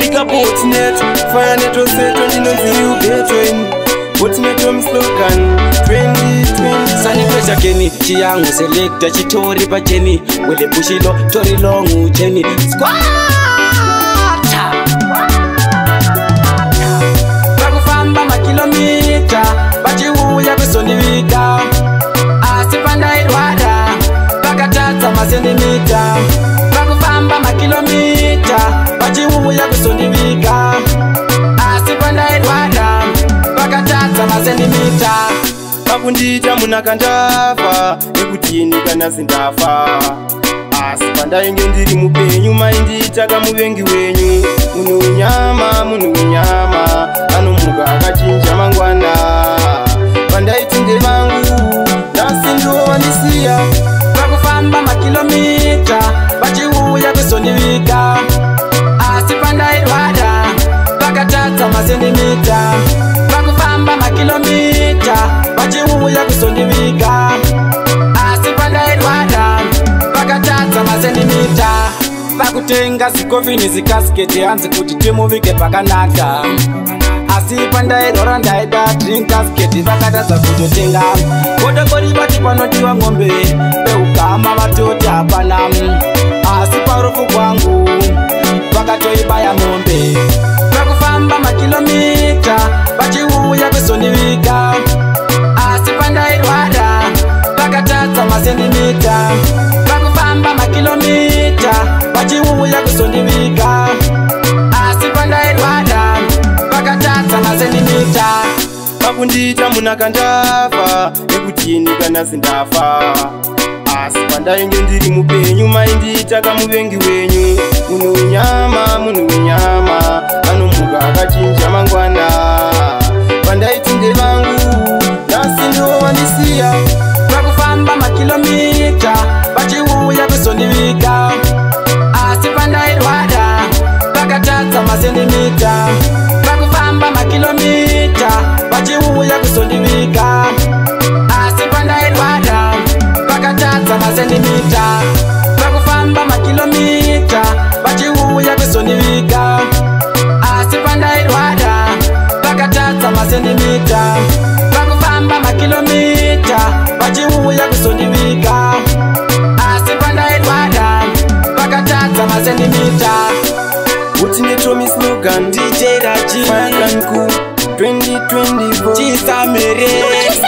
Ika botnet, fire net or set on you get when. Botnet from slogan 2020. Sunny pressure Kenny, Chiang selector, Chitori Pacheni, with the Bushilo, Tori Long, Jenny. Squat! Bagufamba makilomita, Bachiwu Yabisonivika. Asipanda Edwada, Bagatata Masenimita. Bagufamba makilomita, Bachiwu Yabisonivika. Asipanda Edwada, Bagatata Masenimita. Makundita munakandafa nekutini kana sindafa asi pandainge ndiri mupenyu mainditaka muvengi wenyu munhu unyama anomuka akachinja mangwana pandaiti ndevangu nhasi ndovanisiya Pakufamba makilomita vachiuya kuzondivika asi pandairwada vakatadza masentimita pakufamba makilomita vachiuya kuzondivika asi pandairwada vakatadza masentimita vakutenga zikovhini zikasiketi hanzi kuti timuvike pakanaka asi pandairwara ndaida drinkasiketi vakatadza kutotenga kodokori vati panodiwa ng'ombe peugama vatoti hapana asi parufu kwangu vakatoibaya ng'ombe pakufamba makilomita vachiuya kuzondivika asi pandairwara vakatadza masentimita pakufamba makilomita vachiuya kuzondivika asi pandairwara vakatadza masentimita makundita munakandafa nekutini kana sindafa asi pandainge ndiri mupenyu mainditaka muvengi wenyu munhu unyama anomuka akachinja mangwana pandaiti ndevangu nhasi ndovanisiya pakufamba makilomita vachiuya kuzondivika asi pandairwada vakatadza masentimita pakufamba makilomita vachiuya kuzondivika asi pandairwada vakatadza masentimita pakufamba makilomita vachiuya kuzondivika asi pandairwada vakatadza masentimita pakufamba makilomita vachiuya kuzondivika asi pandairwada vakatadza masentimita utinetomi slogan DJ Raji Fayakanku 2024 Chisamere